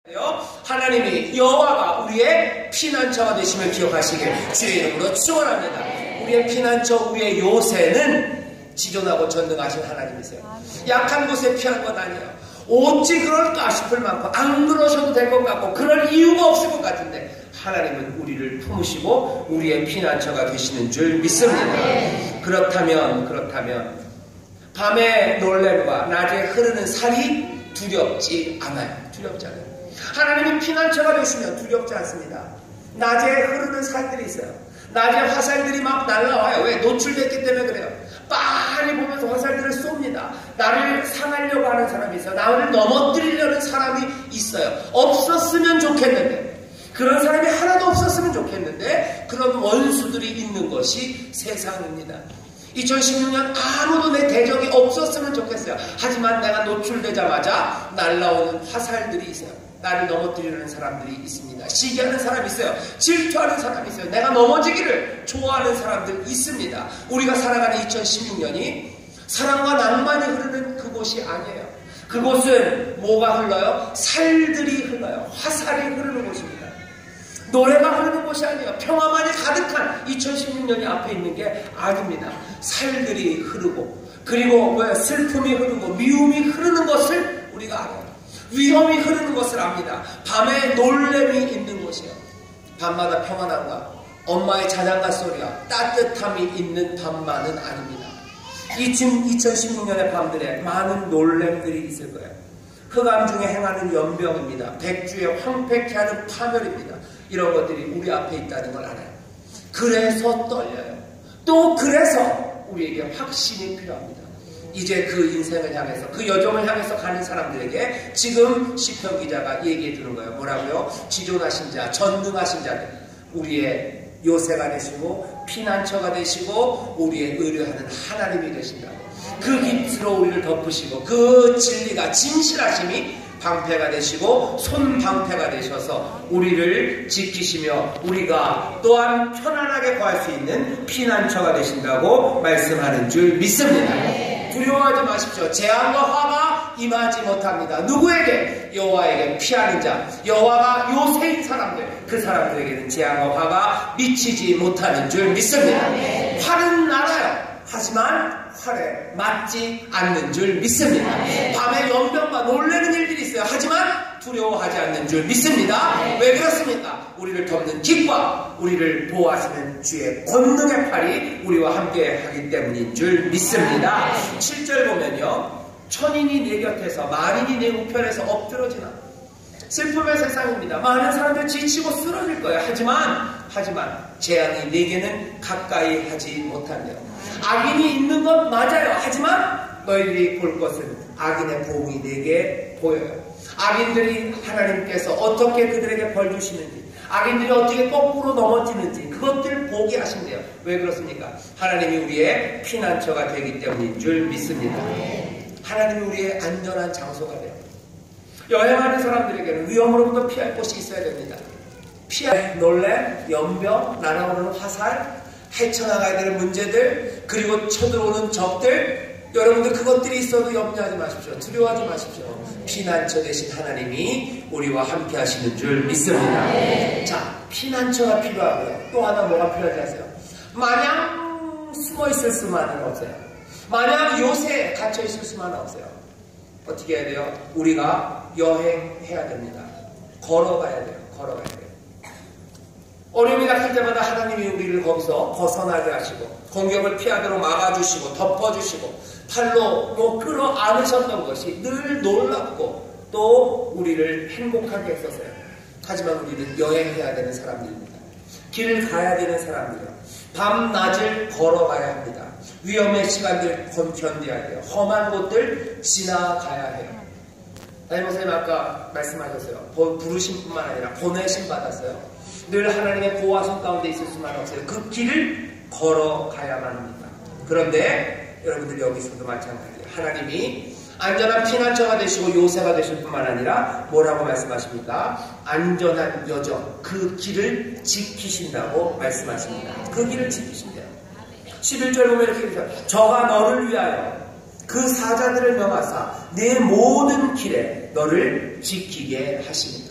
하나님이 여호와가 우리의 피난처가 되심을 기억하시길 주의 이름으로 축원합니다. 우리의 피난처 위에 요새는 지존하고 전능하신 하나님이세요. 약한 곳에 피한 것 아니에요. 어찌 그럴까 싶을 만큼 안 그러셔도 될 것 같고 그럴 이유가 없을 것 같은데 하나님은 우리를 품으시고 우리의 피난처가 되시는 줄 믿습니다. 그렇다면 밤의 놀램과 낮에 흐르는 살이 두렵지 않아요. 두렵지 않아요. 하나님이 피난처가 되시면 두렵지 않습니다. 낮에 흐르는 살들이 있어요. 낮에 화살들이 막 날라와요. 왜? 노출됐기 때문에 그래요. 빤히 보면서 화살들을 쏩니다. 나를 상하려고 하는 사람이 있어요. 나를 넘어뜨리려는 사람이 있어요. 없었으면 좋겠는데, 그런 사람이 하나도 없었으면 좋겠는데 그런 원수들이 있는 것이 세상입니다. 2016년 아무도 내 대적이 없었으면 좋겠어요. 하지만 내가 노출되자마자 날라오는 화살들이 있어요. 나를 넘어뜨리려는 사람들이 있습니다. 시기하는 사람이 있어요. 질투하는 사람이 있어요. 내가 넘어지기를 좋아하는 사람들 있습니다. 우리가 살아가는 2016년이 사랑과 낭만이 흐르는 그곳이 아니에요. 그곳은 뭐가 흘러요? 살들이 흘러요. 화살이 흐르는 곳입니다. 노래가 흐르는 곳이 아니에요. 평화만이 가득한 2016년이 앞에 있는 게 아닙니다. 살들이 흐르고, 그리고 슬픔이 흐르고 미움이 흐르는 것을 우리가 알아요. 위험이 흐르는 것을 압니다. 밤에 놀램이 있는 곳이에요. 밤마다 평안함과 엄마의 자장가 소리와 따뜻함이 있는 밤만은 아닙니다. 2016년의 밤들에 많은 놀램들이 있을 거예요. 흑암 중에 행하는 연병입니다. 백주에 황폐케 하는 파멸입니다. 이런 것들이 우리 앞에 있다는 걸 알아요. 그래서 떨려요. 또 그래서 우리에게 확신이 필요합니다. 이제 그 인생을 향해서, 그 여정을 향해서 가는 사람들에게 지금 시편 기자가 얘기해 주는 거예요. 뭐라고요? 지존하신 자, 전능하신 자들, 우리의 요새가 되시고 피난처가 되시고 우리의 의뢰하는 하나님이 되신다고. 그 깃으로 우리를 덮으시고 그 진리가, 진실하심이 방패가 되시고 손방패가 되셔서 우리를 지키시며 우리가 또한 편안하게 구할 수 있는 피난처가 되신다고 말씀하는 줄 믿습니다. 두려워하지 마십시오. 재앙과 화가 임하지 못합니다. 누구에게? 여호와에게 피하는 자, 여호와가 요새인 사람들, 그 사람들에게는 재앙과 화가 미치지 못하는 줄 믿습니다. 화는 날아요. 하지만 활에 맞지 않는 줄 믿습니다. 밤에 연병과 놀라는 일들이 있어요. 하지만 두려워하지 않는 줄 믿습니다. 왜 그렇습니까? 우리를 덮는 깃과 우리를 보호하시는 주의 권능의 팔이 우리와 함께 하기 때문인 줄 믿습니다. 7절 보면요, 천인이 내 곁에서 만인이 내 우편에서 엎드러지나. 슬픔의 세상입니다. 많은 사람들 지치고 쓰러질 거예요. 하지만 재앙이 내게는 가까이 하지 못한대요. 악인이 있는 건 맞아요. 하지만 너희들이 볼 것은 악인의 보응이 내게 보여요. 악인들이 하나님께서 어떻게 그들에게 벌 주시는지, 악인들이 어떻게 거꾸로 넘어지는지 그것들 보게 하신대요. 왜 그렇습니까? 하나님이 우리의 피난처가 되기 때문인 줄 믿습니다. 하나님이 우리의 안전한 장소가 돼요. 여행하는 사람들에게는 위험으로부터 피할 곳이 있어야 됩니다. 피할 놀래, 연병, 날아오르는 화살, 헤쳐나가야 되는 문제들, 그리고 쳐들어오는 적들, 여러분들 그것들이 있어도 염려하지 마십시오. 두려워하지 마십시오. 피난처 되신 하나님이 우리와 함께 하시는 줄 믿습니다. 자, 피난처가 필요하고요. 또 하나 뭐가 필요하지 아세요? 마냥 숨어 있을 수만은 없어요. 마냥 요새에 갇혀 있을 수만은 없어요. 어떻게 해야 돼요? 우리가 여행해야 됩니다. 걸어가야 돼요. 어려움이 닥칠 때마다 하나님이 우리를 거기서 벗어나게 하시고 공격을 피하도록 막아주시고 덮어주시고 팔로 끌어 안으셨던 것이 늘 놀랍고 또 우리를 행복하게 했었어요. 하지만 우리는 여행해야 되는 사람들입니다. 길을 가야 되는 사람들이요. 밤낮을 걸어가야 합니다. 위험의 시간들 견뎌야 돼요. 험한 곳들 지나가야 해요. 담임목사님 아까 말씀하셨어요. 부르심 뿐만 아니라 보내심 받았어요. 늘 하나님의 보호하심 가운데 있을 수만 없어요. 그 길을 걸어가야만 합니다. 그런데 여러분들 여기서도 마찬가지예요. 하나님이 안전한 피난처가 되시고 요새가 되실 뿐만 아니라 뭐라고 말씀하십니까? 안전한 여정, 그 길을 지키신다고 말씀하십니다. 그 길을 지키신대요. 11절 보면 이렇게 얘기해요. 저가 너를 위하여 그 사자들을 명하사 내 모든 길에 너를 지키게 하십니다.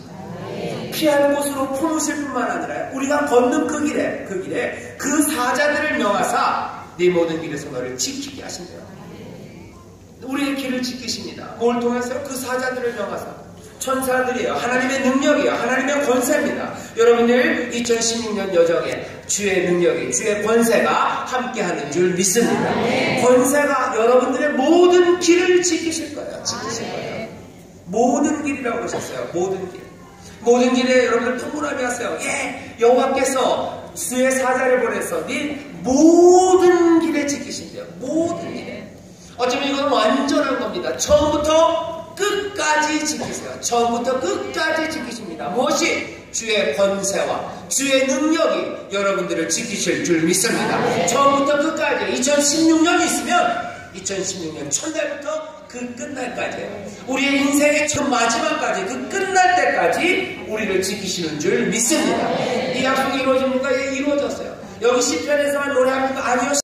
피할 곳으로 품으실 뿐만 아니라 우리가 걷는 그 길에 그 사자들을 명하사 네 모든 길에서 너를 지키게 하신대요. 우리의 길을 지키십니다. 뭘 통해서요? 그 사자들을 명하사. 천사들이에요. 하나님의 능력이에요. 하나님의 권세입니다. 여러분들 2016년 여정에 주의 능력이, 주의 권세가 함께하는 줄 믿습니다. 권세가 여러분들의 모든 길을 지키실 거예요. 지키실 거예요. 모든 길이라고 하셨어요. 모든 길. 모든 길에 여러분들 통분하게 하세요. 예, 여호와께서 주의 사자를 보내서 네 모든 길에 지키신대요. 모든 길에. 어쩌면 이건 완전한 겁니다. 처음부터 끝까지 지키세요. 처음부터 끝까지 지키십니다. 무엇이? 주의 권세와 주의 능력이 여러분들을 지키실 줄 믿습니다. 처음부터 끝까지 2016년이 있으면 2016년 첫날부터 그 끝날까지예요. 우리의 인생의 첫 마지막까지 그 끝날 때까지 우리를 지키시는 줄 믿습니다. 이 약속이 이루어집니까? 예, 이루어졌어요. 여기 시편에서만 노래합니까? 아니요.